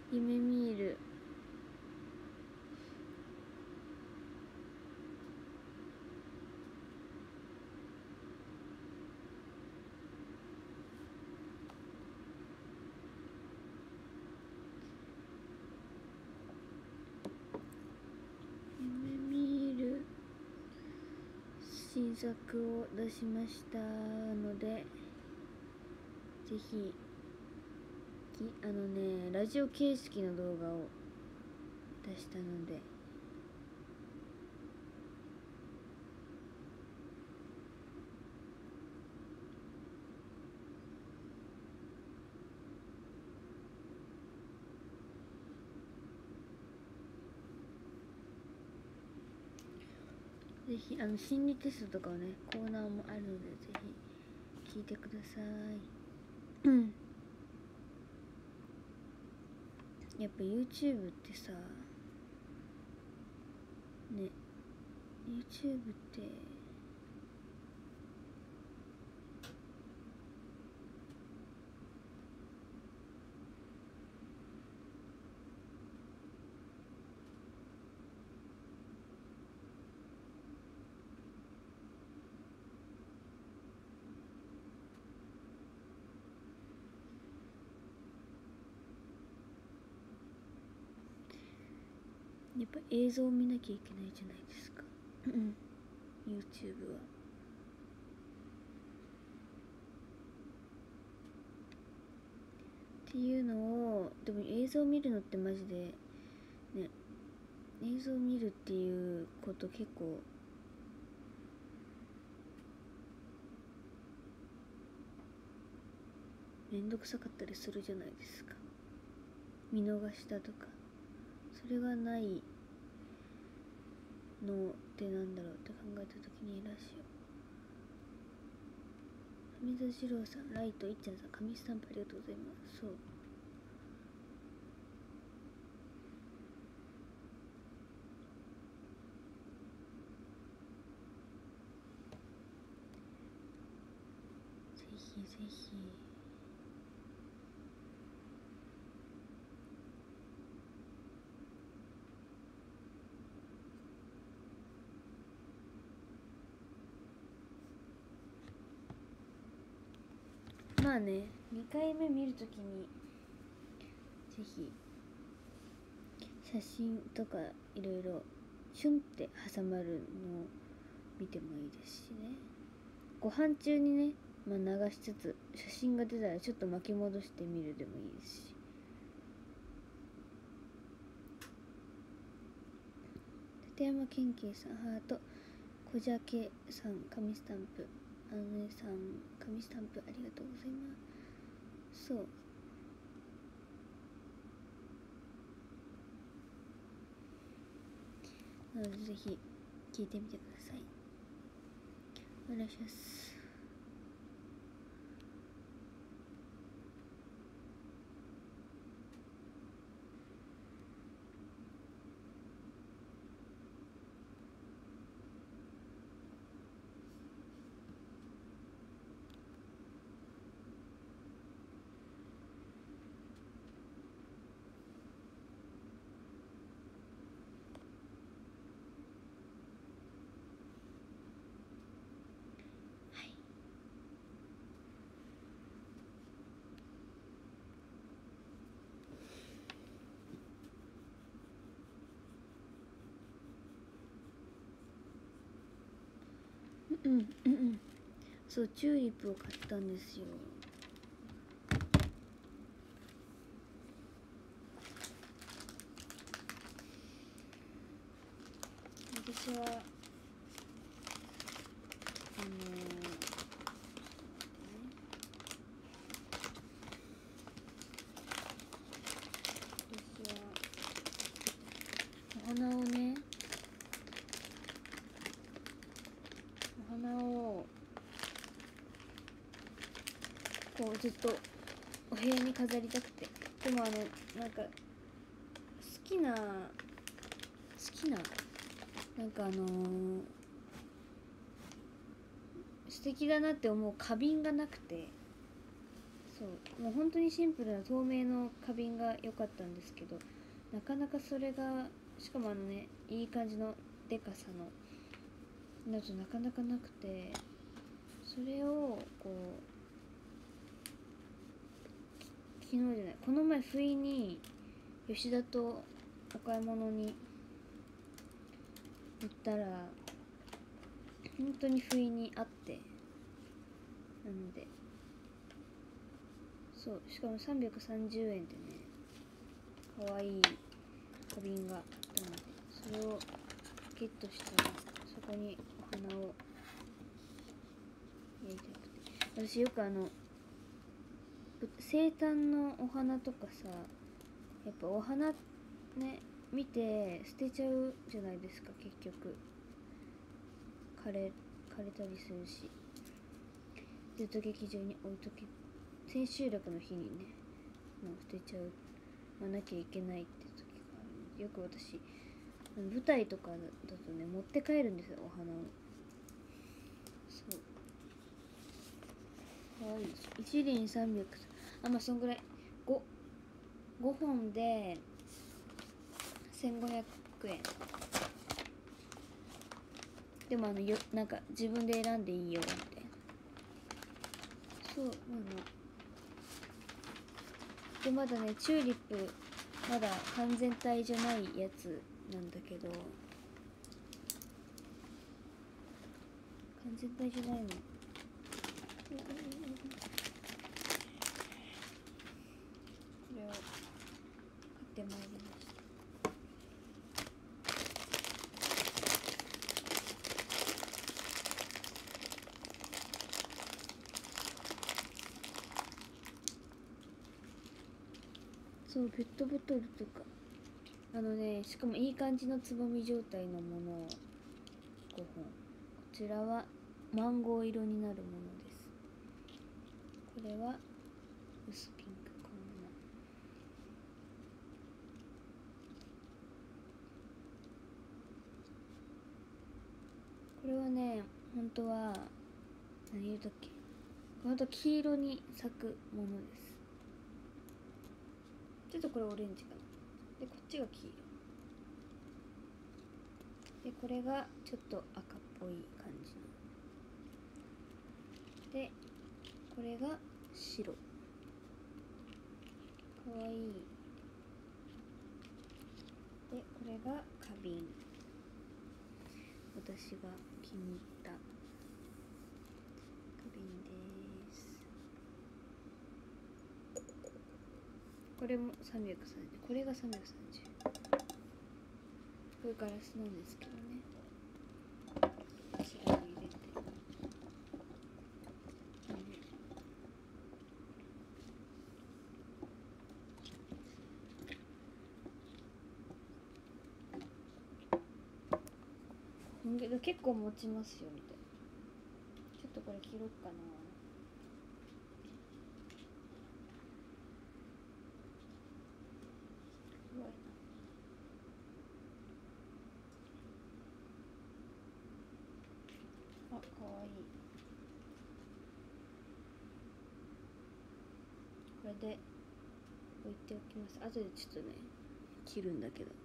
夢見る。夢見る新作を出しましたので、ぜひラジオ形式の動画を出したので、ぜひ心理テストとかをね、コーナーもあるので、ぜひ聞いてください。やっぱ YouTube ってさね、 YouTube ってやっぱ映像を見なきゃいけないじゃないですかYouTube は。っていうのを、でも映像を見るのってマジでね、映像を見るっていうこと結構めんどくさかったりするじゃないですか。見逃したとか、それがないのってなんだろうって考えた時に、ラジオ、上水二郎さん、ライト、いっちゃんさん、紙スタンプありがとうございます。そう、ぜひぜひ。まあね、2回目見るときにぜひ写真とかいろいろシュンって挟まるのを見てもいいですしね。ご飯中にね、流しつつ写真が出たらちょっと巻き戻してみるでもいいですし。立山健慶さんハート、小じゃけさん紙スタンプ、あのねさん紙スタンプありがとうございます。そう、なのでぜひ聞いてみてください。お願いします。そう、チューリップを買ったんですよ。私はお花をね、こうずっとお部屋に飾りたくて、でもなんか好きななんか素敵だなって思う花瓶がなくて、 そうもう本当にシンプルな透明の花瓶が良かったんですけど、なかなかそれが、しかもいい感じのでかさのだとなかなかなくて、それをこう昨日じゃない、この前不意に吉田とお買い物に行ったら本当に不意にあって、なのでそう、しかも330円でね、かわいい花瓶があったので、それをゲットしたらそこにお花を入れてなくて、私よく生誕のお花とかさ、やっぱお花ね見て捨てちゃうじゃないですか、結局枯れたりするし、ずっと劇場に置いとけ、千秋楽の日にねもう捨てちゃう、なきゃいけないって時があるので、よく私舞台とかだとね持って帰るんですよ、お花を。そうかわいいです。一輪300、まあそんぐらい、5本で1500円。でもなんか自分で選んでいいよみたいな、そうでまだねチューリップまだ完全体じゃないやつなんだけど、完全体じゃないの、これを買ってまいりました。そうペットボトルとかしかもいい感じのつぼみ状態のものを5本。こちらはマンゴー色になるものです。これは薄ピンク、こんな。これはね本当は何色だっけ、ほんと黄色に咲くものです。ちょっとこれオレンジかな。でこっちが黄色で、これがちょっと赤っぽい感じので、これが白、かわいい。でこれが花瓶、私が気に入った花瓶です。これも330、これが330、これガラスなんですけどね、こちらを入れて、結構持ちますよみたいな。ちょっとこれ切ろっかな。すごいな。かわいい。これで置いておきます。後でちょっとね切るんだけど、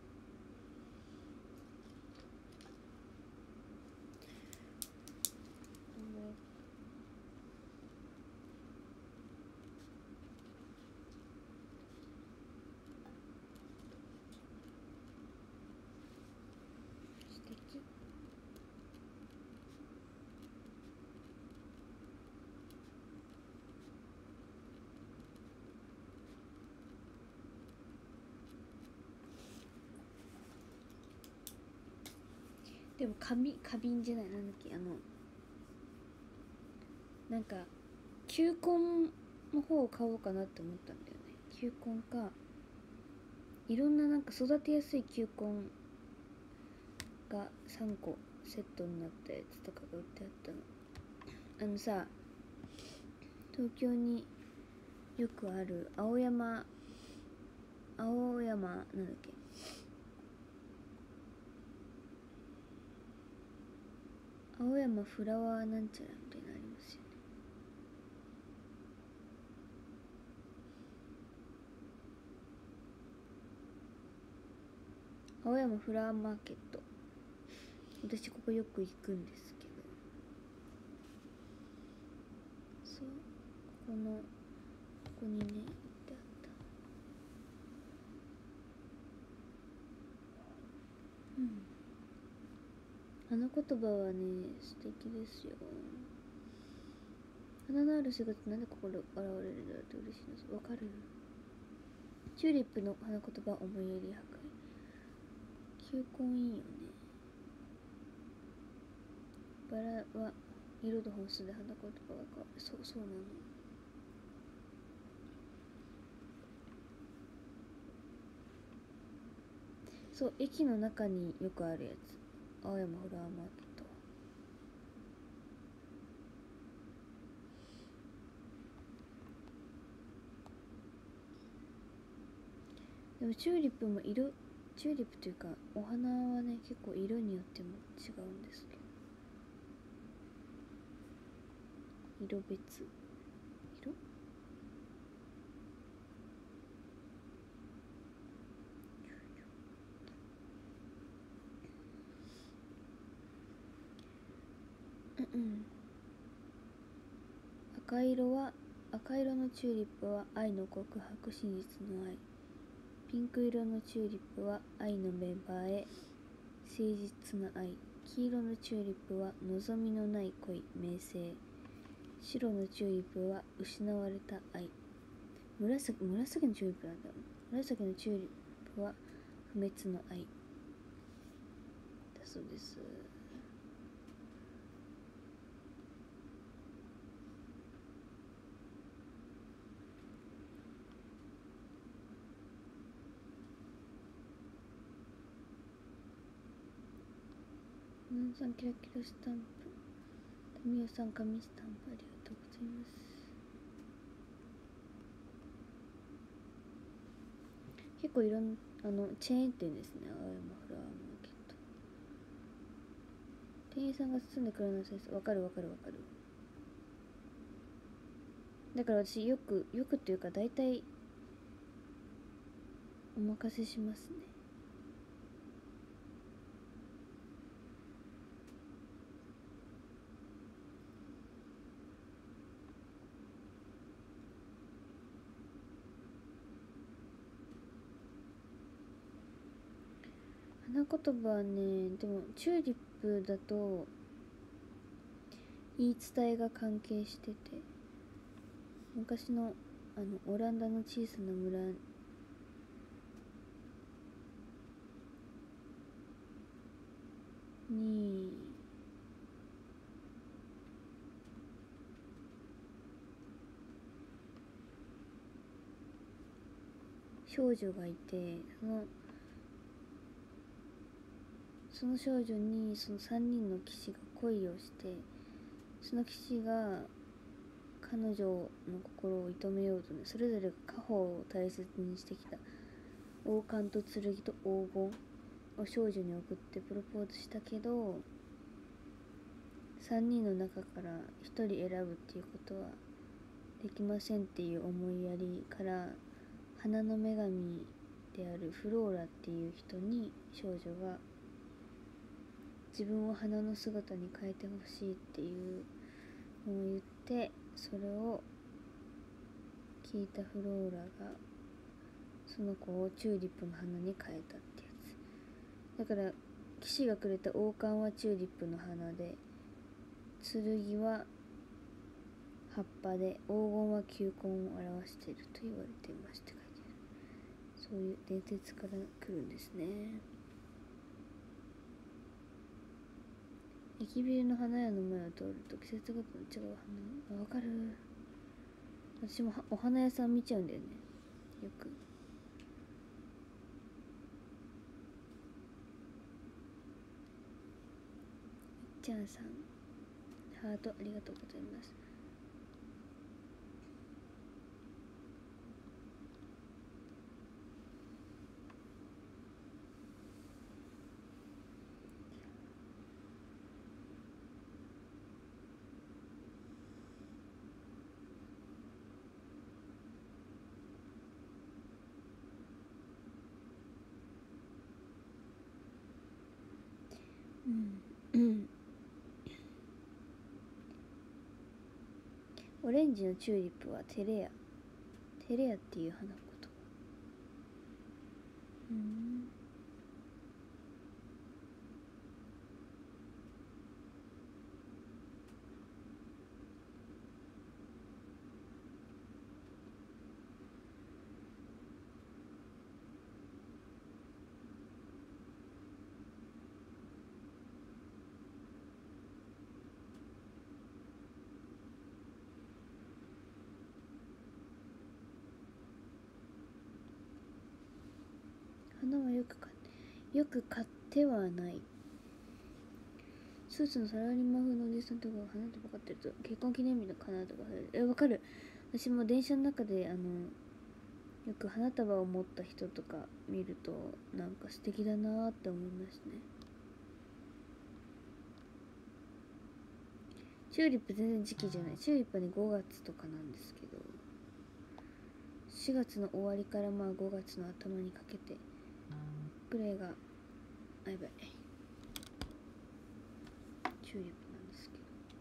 素敵。でも花瓶じゃない、なんだっけ、なんか球根の方を買おうかなって思ったんだよね。球根か、いろんななんか育てやすい球根が3個セットになったやつとかが売ってあったの。さ、東京によくある青山なんだっけ、青山フラワーなんちゃらみたいなのありますよね。 青山フラワーマーケット、私ここよく行くんですけど、そう、ここにね行ってあった。花言葉はね素敵ですよ。花のある姿なんでここで現れるんだろうって嬉しいです。わかる？チューリップの花言葉、思いやり破壊。球根いいよね。バラは色と本数で花言葉が変わる。そうなの。そう、駅の中によくあるやつ、青山フラワーマーケットは。でもチューリップもチューリップというかお花はね結構色によっても違うんですけど、色別、赤色のチューリップは愛の告白、真実の愛。ピンク色のチューリップは愛の芽生え、誠実な愛。黄色のチューリップは望みのない恋、名声。白のチューリップは失われた愛。紫のチューリップなんだろう。紫のチューリップは不滅の愛だそうです。さんキラキラスタンプ、タミヤさん紙スタンプ、ありがとうございます。結構いろんなチェーン店ですね、青山フラワーマーケット。店員さんが包んでくれるのです。わかる。だから私よくっていうか大体お任せしますね。花言葉はね、でもチューリップだと言い伝えが関係してて、昔のオランダの小さな村に少女がいて、その少女にその3人の騎士が恋をして、その騎士が彼女の心を射止めようとね、それぞれが家宝を大切にしてきた王冠と剣と黄金を少女に送ってプロポーズしたけど、3人の中から1人選ぶっていうことはできませんっていう思いやりから、花の女神であるフローラっていう人に少女が自分を花の姿に変えてほしいっていうのを言って、それを聞いたフローラがその子をチューリップの花に変えたってやつだから、騎士がくれた王冠はチューリップの花で、剣は葉っぱで、黄金は球根を表していると言われていますって書いてある。そういう伝説から来るんですね。駅ビルの花屋の前を通ると季節ごとに違う花に、わかる。私もお花屋さん見ちゃうんだよね、よく。いっちゃんさんハートありがとうございます。 うんオレンジのチューリップはテレアっていう花言葉。花はよく買ってはない。スーツのサラリーマン風のおじさんとかが花束買ってると結婚記念日の花束がわかる。私も電車の中でよく花束を持った人とか見るとなんか素敵だなーって思いますね。チューリップ全然時期じゃない。チューリップはね5月とかなんですけど、4月の終わりからまあ5月の頭にかけてぐらいがやばいチューリップなんですけ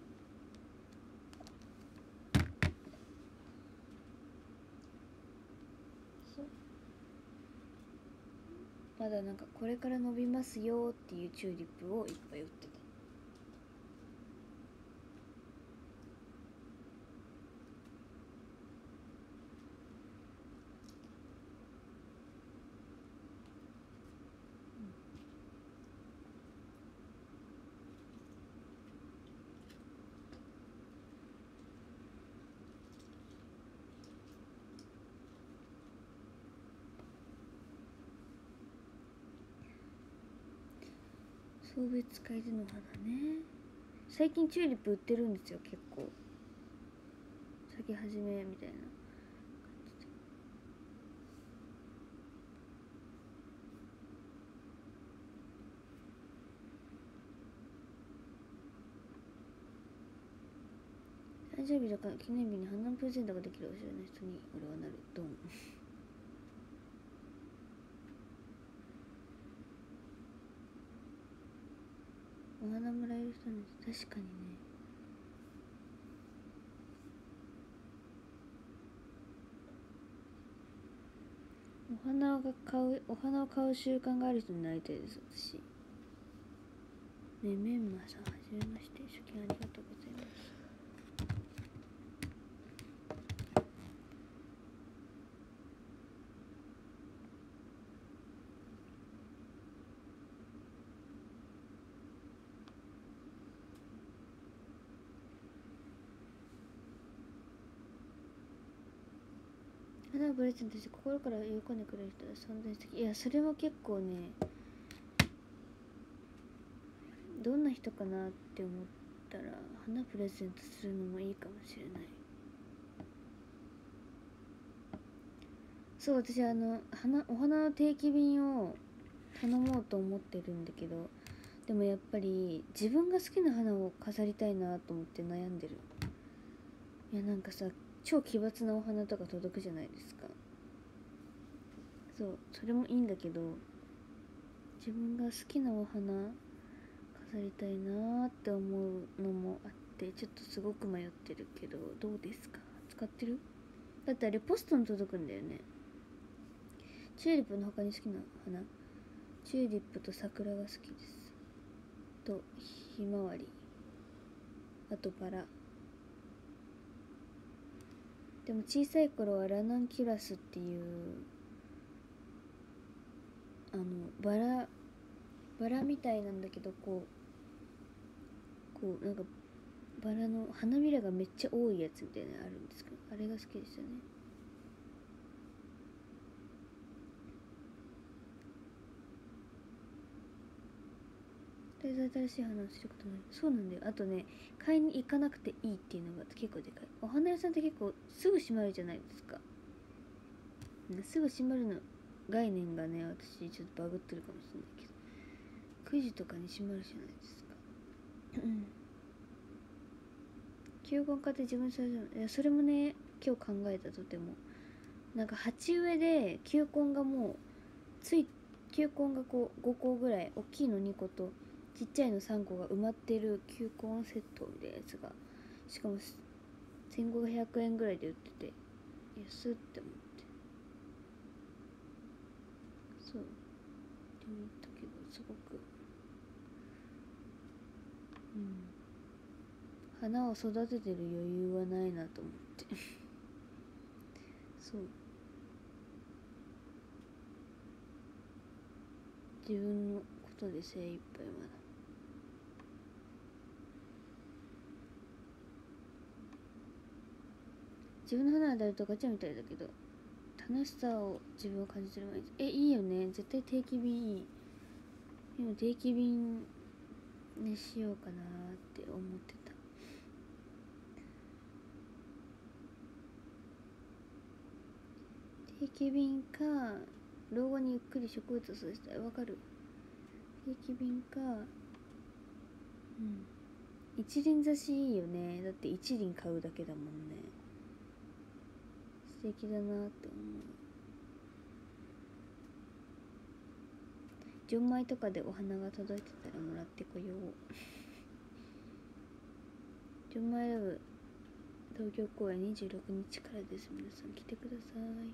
ど、そうまだなんかこれから伸びますよっていうチューリップをいっぱい売ってた。送別会での花ね。最近チューリップ売ってるんですよ。結構咲き始めみたいな感じ。誕生日とか記念日に花のプレゼントができるおしゃれな人に俺はなる。ドンお花もらえる人なんです。確かにね。お花を買う習慣がある人になりたいです。私ね。メンマさんはじめまして。初見ありがとうございます。花をプレゼントして心から喜んでくれる人は存在的。いやそれも結構ね、どんな人かなって思ったら花プレゼントするのもいいかもしれない。そう、私お花の定期便を頼もうと思ってるんだけど、でもやっぱり自分が好きな花を飾りたいなと思って悩んでる。いやなんかさ、超奇抜なお花とか届くじゃないですか。そうそれもいいんだけど、自分が好きなお花飾りたいなって思うのもあって、ちょっとすごく迷ってるけど、どうですか？使ってる？だってあれポストに届くんだよね。チューリップの他に好きな花、チューリップと桜が好きです。とひまわり、あとバラ。でも小さい頃はラナンキュラスっていうバラみたいなんだけど、こうなんかバラの花びらがめっちゃ多いやつみたいなのあるんですけど、あれが好きでしたね。とりあえず新しい花をすることもある。そうなんだよ。あとね、買いに行かなくていいっていうのが結構でかい。お花屋さんって結構すぐ閉まるじゃないですか。すぐ閉まるの概念がね、私ちょっとバグってるかもしれないけど、9時とかに閉まるじゃないですか。球根買って自分で育てる。いやそれもね、今日考えた。とてもなんか鉢植えで球根がこう5個ぐらい大きいの2個とちっちゃいの3個が埋まってる球根セットみたいなやつが、しかも1500円ぐらいで売ってて安って思って、そうでも言ったけど、すごく花を育ててる余裕はないなと思ってそう、自分のことで精一杯まだ。自分の花当たるとガチャみたいだけど、楽しさを自分を感じてる毎日。いいよね、絶対定期便いい。今定期便にしようかなって思ってた。定期便か老後にゆっくり植物を育てたい。わかる。定期便か、一輪挿しいいよね。だって一輪買うだけだもんね。素敵だなって思う。純米とかでお花が届いてたらもらってこよう。純米ラブ東京公演26日からです。皆さん来てください。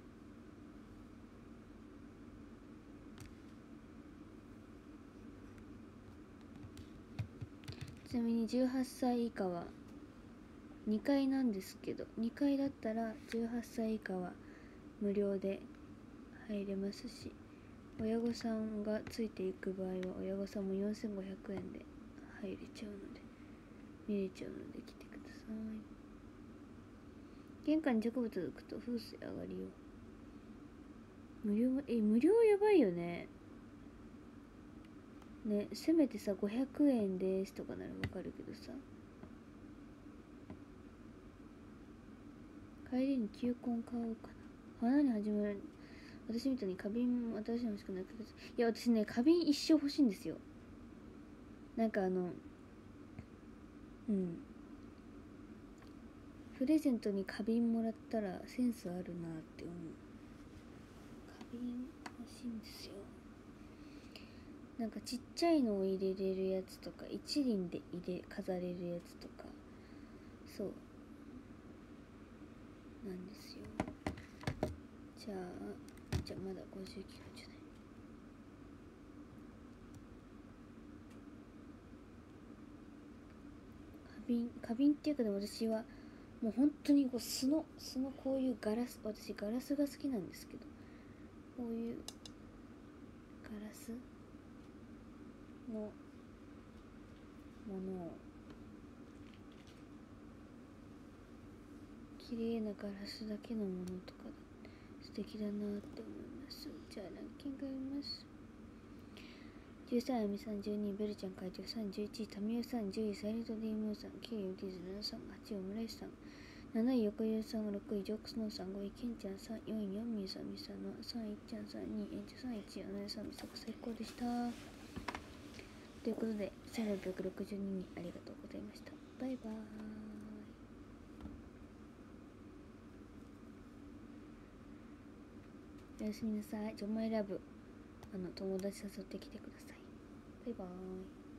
ちなみに18歳以下は2階なんですけど、2階だったら18歳以下は無料で入れますし、親御さんがついていく場合は親御さんも4500円で入れちゃうので、見れちゃうので来てください。玄関に植物置くと風水上がりよ。無料やばいよね。ね、せめてさ500円ですとかならわかるけどさ、帰りに球根買おうかな。花に始まる。私みたいに花瓶も新しいの欲しくないけど、いや私ね花瓶一生欲しいんですよ。なんかプレゼントに花瓶もらったらセンスあるなって思う。花瓶欲しいんですよ。なんかちっちゃいのを入れれるやつとか、一輪で飾れるやつとか、そうなんですよ。じゃあまだ59分じゃない。花瓶っていうか、でも私はもう本当にこう素のこういうガラス、私ガラスが好きなんですけど、こういうガラスのものを、綺麗なガラスだけのものとか素敵だなって思います。じゃあランキング読みます。13、あやみさん、12、ベルちゃん会長さん、11、タミオさん、10位、サイレントディームーさん、9位、オティズ7さん、8位、オムライスさん、7位、横湯さん、6位、ジョークスノーさん、5位、ケンちゃんさん、4位、ヨンミーさん、ミサの3位、いっちゃんさん、2位、エンチョさん、1位、アナエさん、ミサコ最高でした。ということで、1662人ありがとうございました。バイバーイ。おやすみなさい。ジョマイラブ、友達誘ってきてください。バイバーイ。